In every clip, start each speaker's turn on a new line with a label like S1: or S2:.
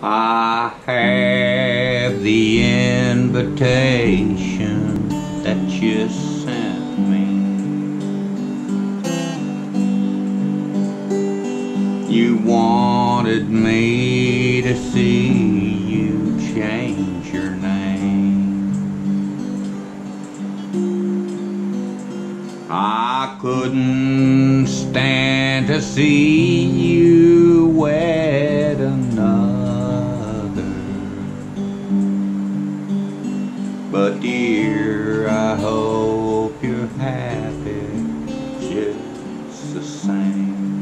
S1: I have the invitation that you sent me. You wanted me to see you change your name. I couldn't stand to see you wed another. But dear, I hope you're happy just the same.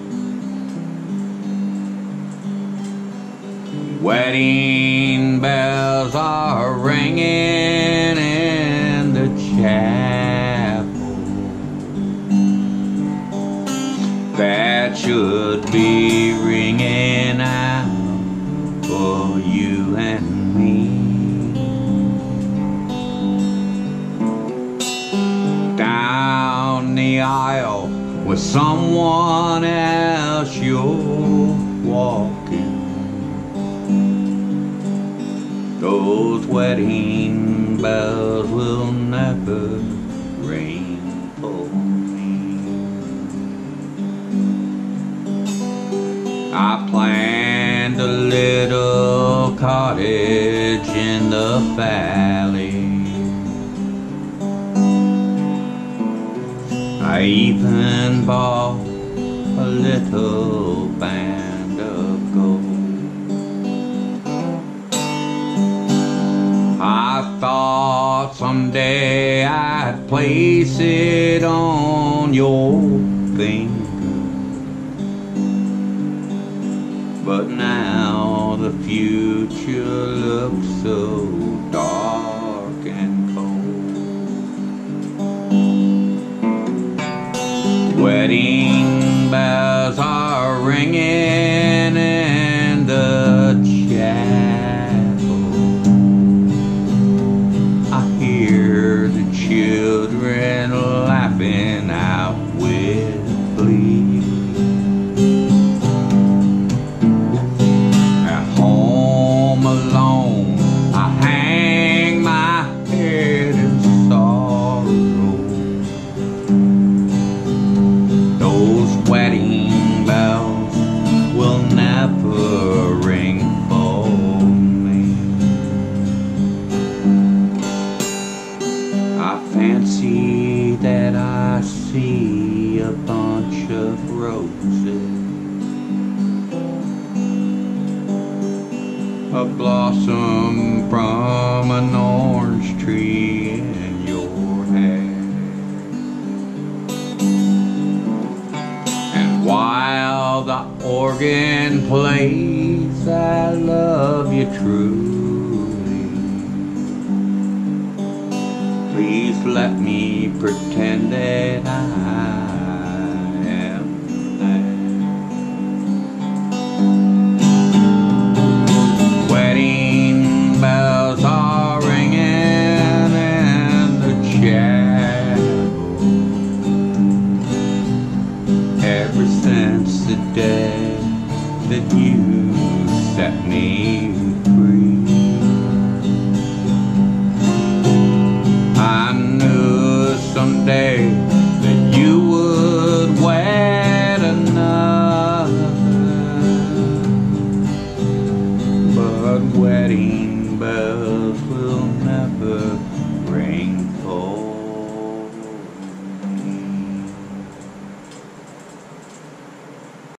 S1: Wedding bells are ringing in the chapel. That should be ringing out for you and me. Down the aisle with someone else you're walking. Those wedding bells will never ring for me. I planned a little cottage in the valley. I even bought a little band of gold. I thought someday I'd place it on your finger, but now the future looks so dark and cold. Wedding bells are ringing in the chapel. I hear the children laughing out with glee. At home alone, I hang my head in sorrow. Those wedding bells will never ring for me. I fancy that I see a bunch of roses, a blossom from an orange tree in your hair. While the organ plays, I love you truly. Please let me pretend that I am there. Wedding bells are ringing in the chapel. Ever since the day that you set me free, I knew someday that you would wed another. But wedding